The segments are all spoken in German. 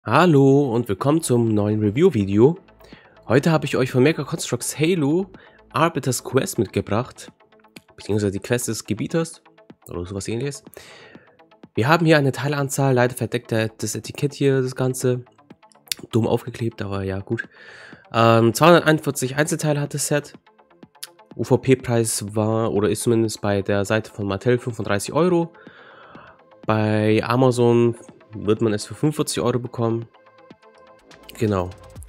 Hallo und willkommen zum neuen Review-Video. Heute habe ich euch von Mega Construx Halo Arbiter's Quest mitgebracht, beziehungsweise die Quest des Gebieters oder sowas ähnliches. Wir haben hier eine Teileanzahl, leider verdeckt das Etikett hier, das Ganze. Dumm aufgeklebt, aber ja gut. 241 Einzelteile hat das Set. UVP-Preis war oder ist zumindest bei der Seite von Mattel 35 Euro. Bei Amazon wird man es für 45 Euro bekommen. Genau.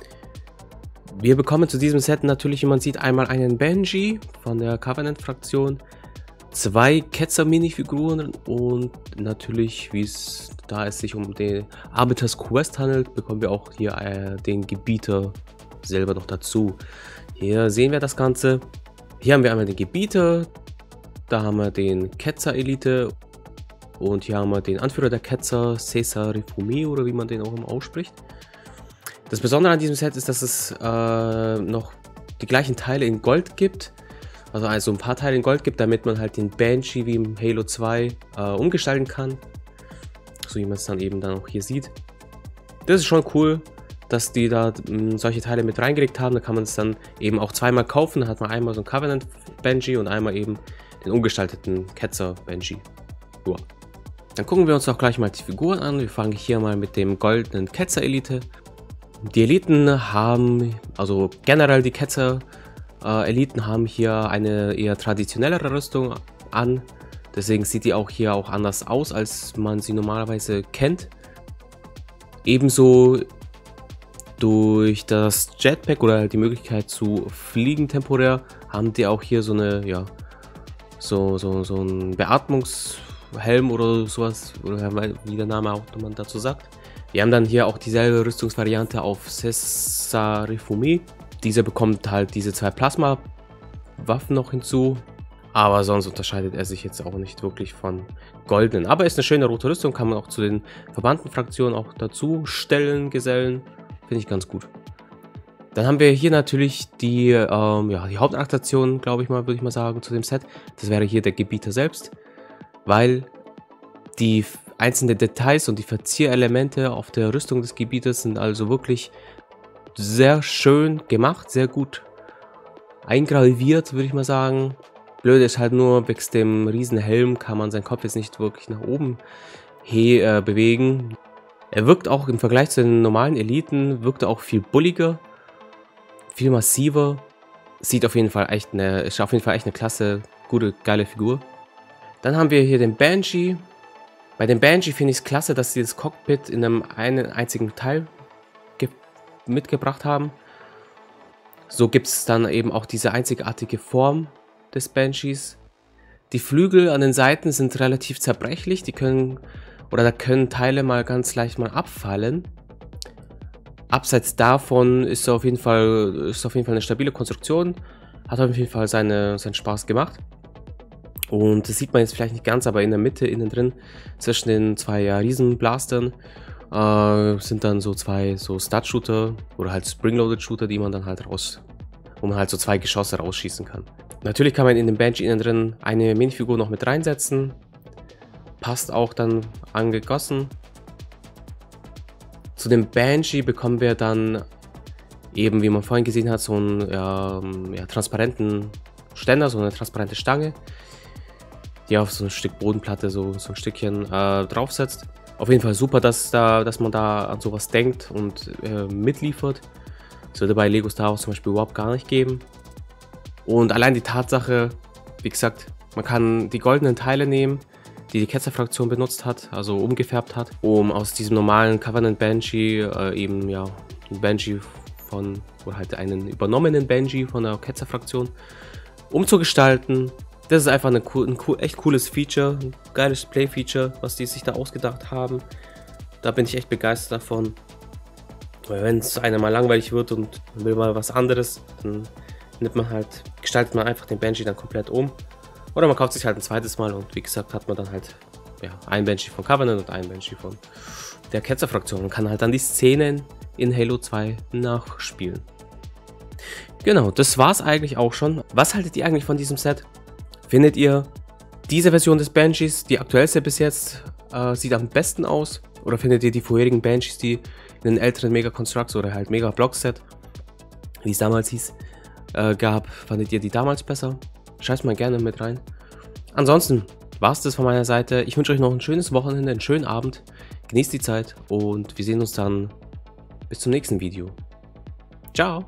Wir bekommen zu diesem Set natürlich, wie man sieht, einmal einen Banshee von der Covenant-Fraktion, 2 Ketzer-Minifiguren und natürlich, da es sich um den Arbiter's Quest handelt, bekommen wir auch hier den Gebieter selber noch dazu. Hier sehen wir das Ganze. Hier haben wir einmal den Gebieter, da haben wir den Ketzer-Elite und hier haben wir den Anführer der Ketzer, Cesar Refumi, oder wie man den auch immer ausspricht. Das Besondere an diesem Set ist, dass es noch die gleichen Teile in Gold gibt. Also ein paar Teile in Gold gibt, damit man halt den Banshee wie im Halo 2 umgestalten kann. So wie man es dann eben dann auch hier sieht. Das ist schon cool, dass die da solche Teile mit reingelegt haben. Da kann man es dann eben auch zweimal kaufen. Da hat man einmal so einen Covenant Banshee und einmal eben den umgestalteten Ketzer Banshee. Ja. Dann gucken wir uns auch gleich mal die Figuren an. Wir fangen hier mal mit dem goldenen Ketzer Elite. Die Eliten haben, also generell die Ketzer Eliten haben hier eine eher traditionellere Rüstung an. Deswegen sieht die auch hier auch anders aus, als man sie normalerweise kennt. Ebenso durch das Jetpack oder die Möglichkeit zu fliegen temporär haben die auch hier so eine, ja, so ein Beatmungshelm oder sowas, oder wie der Name auch man dazu sagt. Wir haben dann hier auch dieselbe Rüstungsvariante auf Cesar Refumi. Dieser bekommt halt diese 2 Plasma-Waffen noch hinzu. Aber sonst unterscheidet er sich jetzt auch nicht wirklich von goldenen. Aber ist eine schöne rote Rüstung, kann man auch zu den verbannten Fraktionen auch dazu stellen, gesellen. Finde ich ganz gut. Dann haben wir hier natürlich die, ja, die Hauptattraktion, glaube ich mal, würde ich mal sagen, zu dem Set. Das wäre hier der Gebieter selbst, weil die einzelnen Details und die Verzierelemente auf der Rüstung des Gebieters sind also wirklich sehr schön gemacht, sehr gut eingraviert, würde ich mal sagen. Blöd ist halt nur, wegen dem riesen Helm kann man seinen Kopf jetzt nicht wirklich nach oben bewegen. Er wirkt auch im Vergleich zu den normalen Eliten, wirkt er auch viel bulliger, viel massiver. Ist auf jeden Fall echt eine klasse, gute, geile Figur. Dann haben wir hier den Banshee. Bei dem Banshee finde ich es klasse, dass sie das Cockpit in einem einzigen Teil mitgebracht haben. So gibt es dann eben auch diese einzigartige Form des Banshees. Die Flügel an den Seiten sind relativ zerbrechlich, da können Teile mal ganz leicht mal abfallen. Abseits davon ist auf jeden Fall eine stabile Konstruktion, hat auf jeden Fall seinen Spaß gemacht. Und das sieht man jetzt vielleicht nicht ganz, aber in der Mitte, innen drin, zwischen den 2 Riesenblastern, sind dann so 2 Stud-Shooter oder halt Spring-Loaded-Shooter, die man dann halt wo man halt so 2 Geschosse rausschießen kann. Natürlich kann man in den Banshee innen drin eine Minifigur noch mit reinsetzen. Passt auch dann angegossen. Zu dem Banshee bekommen wir dann eben, wie man vorhin gesehen hat, so einen transparenten Ständer, so eine transparente Stange, die auf so ein Stück Bodenplatte so ein Stückchen draufsetzt. Auf jeden Fall super, dass man da an sowas denkt und mitliefert. Das würde bei Lego Star Wars zum Beispiel überhaupt gar nicht geben. Und allein die Tatsache, wie gesagt, man kann die goldenen Teile nehmen, die die Ketzer-Fraktion benutzt hat, also umgefärbt hat, um aus diesem normalen Covenant Banshee eben ja einen Banshee oder halt einen übernommenen Banshee von der Ketzer-Fraktion umzugestalten. Das ist einfach ein echt cooles Feature, ein geiles Play-Feature, was die sich da ausgedacht haben. Da bin ich echt begeistert davon. Weil wenn es einem mal langweilig wird und man will mal was anderes, dann gestaltet man einfach den Banshee dann komplett um. Oder man kauft sich halt ein zweites Mal und wie gesagt hat man dann halt ein Banshee von Covenant und ein Banshee von der Ketzer-Fraktion und kann halt dann die Szenen in Halo 2 nachspielen. Genau, das war's eigentlich auch schon. Was haltet ihr eigentlich von diesem Set? Findet ihr diese Version des Banshees, die aktuellste bis jetzt, sieht am besten aus? Oder findet ihr die vorherigen Banshees, die einen älteren Mega Constructs oder halt Mega Block Set, wie es damals hieß, gab. Fandet ihr die damals besser? Schreibt mal gerne mit rein. Ansonsten war es das von meiner Seite. Ich wünsche euch noch ein schönes Wochenende, einen schönen Abend. Genießt die Zeit und wir sehen uns dann bis zum nächsten Video. Ciao!